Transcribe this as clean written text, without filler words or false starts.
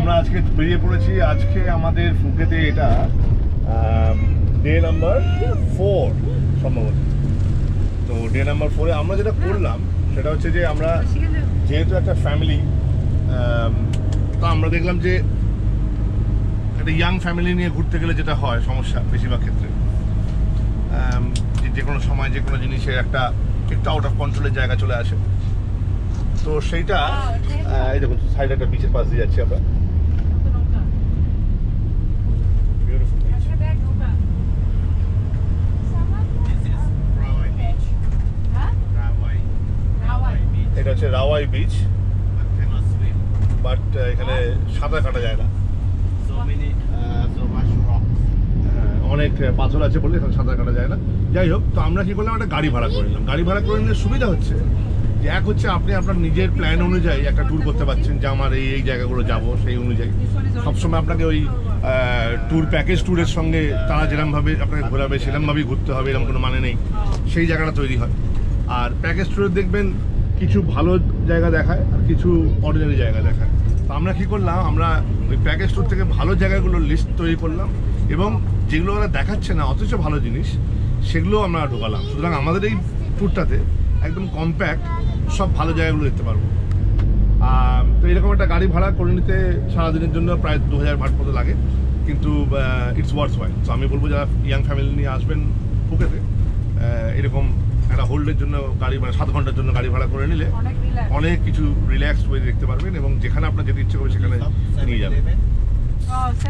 আমরা আজকে বেরিয়ে পড়েছি। আজকে আমাদের ফুকেতে এটা ডে নাম্বার 4 সম্ভবত। তো ডে নাম্বার 4-এ আমরা যেটা করলাম সেটা হচ্ছে যে আমরা যেহেতু একটা ফ্যামিলি, তা আমরা দেখলাম যে একটা ইয়াং ফ্যামিলি নিয়ে ঘুরতে গেলে যেটা হয় সমস্যা বেশিরভাগ ক্ষেত্রে, যে কোনো সময় যে কোনো জিনিসের একটা একটু আউট অফ কন্ট্রোলের জায়গা চলে আসে। তো সেইটা এই দেখুন সাইডে একটা বিচের পাশ দিয়ে যাচ্ছি আমরা। এটা হচ্ছে রাওয়াই বিচ, বাট এখানে সাঁতার কাটা যায় না, অনেক পাথর আছে বলে এখানে সাঁতার কাটা যায় না। যাই হোক, তো আমরা কি করলাম, একটা গাড়ি ভাড়া করে নিলাম। গাড়ি ভাড়া করে নিলে সুবিধা হচ্ছে যে এক হচ্ছে আপনি আপনার নিজের প্ল্যান অনুযায়ী একটা ট্যুর করতে পারছেন, যে আমার এই জায়গাগুলো যাব সেই অনুযায়ী। সবসময় আপনাকে ওই ট্যুর প্যাকেজ ট্যুরের সঙ্গে তারা যেরকমভাবে আপনাকে ঘোরাবে সেরকমভাবেই ঘুরতে হবে এরকম কোনো মানে নেই, সেই জায়গাটা তৈরি হয়। আর প্যাকেজ ট্যুরে দেখবেন কিছু ভালো জায়গা দেখায় আর কিছু অর্ডিনারি জায়গা দেখায়। তো আমরা কী করলাম, আমরা ওই প্যাকেজ ট্যুর থেকে ভালো জায়গাগুলোর লিস্ট তৈরি করলাম এবং যেগুলো ওরা দেখাচ্ছে না অথচ ভালো জিনিস সেগুলো আমরা ঢোকালাম। সুতরাং আমাদের এই ট্যুরটাতে একদম কম্প্যাক্ট সব ভালো জায়গাগুলো দেখতে পারবো। তো এরকম একটা গাড়ি ভাড়া করে নিতে সারাদিনের জন্য প্রায় 2000 বাট মতো লাগে, কিন্তু ইটস ওয়ার্থ ওয়াইল। তো আমি বলবো যারা ইয়াং ফ্যামিলি নিয়ে আসবেন ফুকেতে, এরকম একটা হোল্ডের জন্য গাড়ি, মানে 7 ঘন্টার জন্য গাড়ি ভাড়া করে নিলে অনেক কিছু রিল্যাক্সড ওয়ে দেখতে পারবেন এবং যেখানে আপনার যেতে ইচ্ছে করবে সেখানে নিয়ে যাবেন।